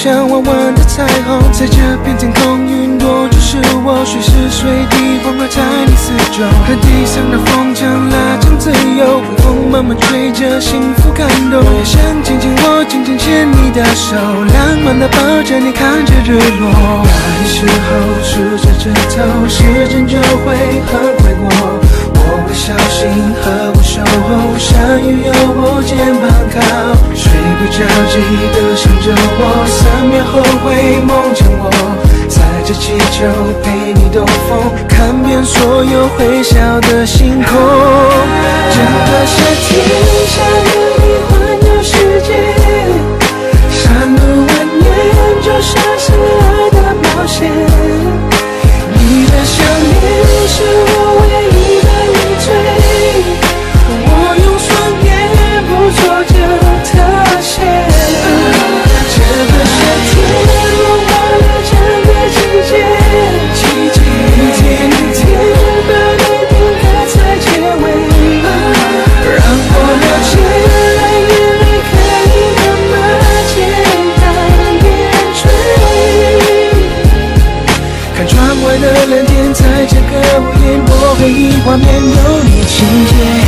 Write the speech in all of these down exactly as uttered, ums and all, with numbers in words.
像弯弯的彩虹，在这片天空，云朵就是我，随时随地环绕在你四周。和地上的风筝拉长自由，微风慢慢吹着，幸福感动。我也想紧紧握，紧紧牵你的手，浪漫的抱着你，看着日落。那时候数着指头，时间就会很快过。我会小心呵护守候，山雨有我肩膀靠，睡不着记得想着我，三秒后会梦见我，载着气球陪你兜风，看遍所有会笑的星空。整个夏天下雨里环游世界，山路蜿蜒就像是爱的冒险，你的想念是我唯一的依醉，我用双眼捕捉着特写。这个夏天融化了整个季节，一天一天把你定格在结尾，让我了解了眼泪可以那么简单点缀。看窗外的蓝天，在这个午夜，我回忆画面有你情节。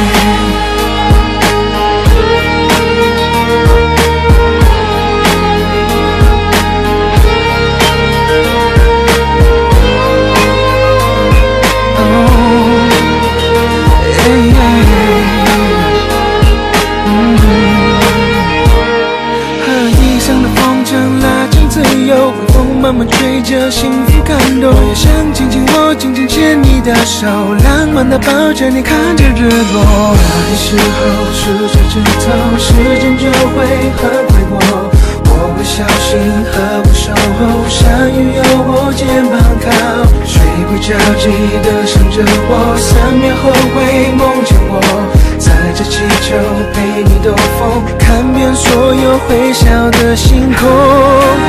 慢慢吹着，幸福感动。我也想紧紧握，紧紧牵你的手，浪漫的抱着你，看着日落。那时候数着指头，时间就会很快过。我会小心呵护守候，山雨有我肩膀靠，睡不着记得想着我，三秒后会梦见我，载着气球陪你兜风，看遍所有会笑的星空。